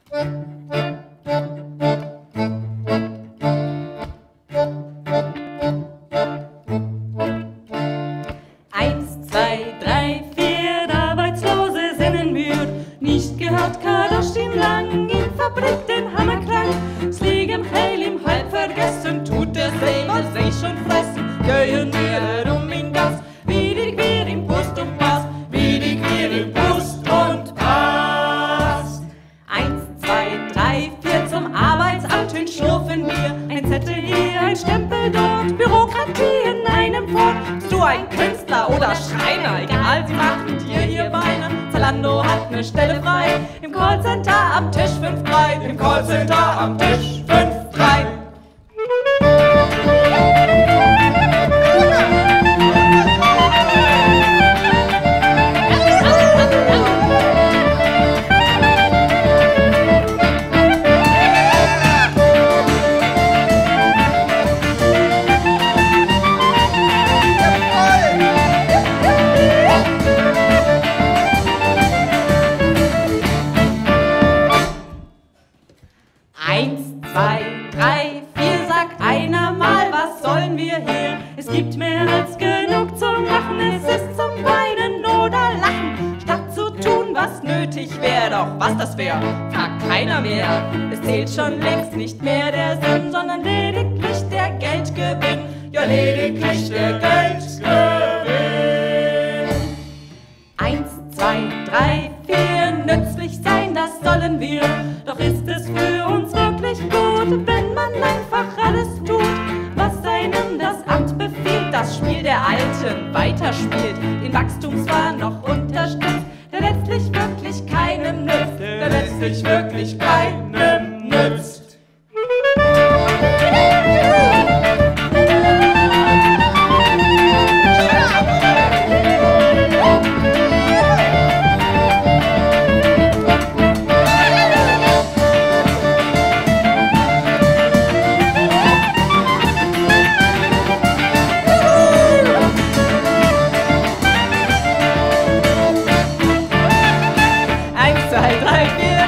Eins, zwei, drei, vier, Arbeitslose sind in Mühe. Nicht gehört, Kadoschin lang in Fabrik den Hammerklang. S liegen heil im Halb vergessen, tut der See, was sich schon fressen. Gehen wir herum in Gas, wie die Queer im Pust und Pass, wie die Queer im Pust und Pass. Eins, zwei, drei, vier, zum Arbeitsamt hin schlurfen wir. Ein Zettel hier, ein Stempel dort, Bürokratie in einem Fort. Bist du ein Künstler oder Schreiner? Egal, sie machen dir hier Beine. Zalando hat ne Stelle frei, im Callcenter am Tisch 5-3. Im Callcenter am Tisch 5-3. Eins, zwei, drei, vier, sag einer mal, was sollen wir hier? Es gibt mehr als genug zum Machen, es ist zum Weinen oder Lachen. Statt zu tun, was nötig wäre, doch was das wäre, fragt keiner mehr. Es zählt schon längst nicht mehr der Sinn, sondern lediglich der Geldgewinn. Ja, lediglich der Geldgewinn. Eins, zwei, drei, vier, nützlich sein, das sollen wir. Doch ist es für uns wirklich gut, wenn man einfach alles tut, was einem das Amt befiehlt, das Spiel der Alten weiterspielt, den Wachstumswahn noch unterstützt, der letztlich wirklich keinem nützt, der letztlich wirklich keinem nützt. Eins, zwei, drei, vier.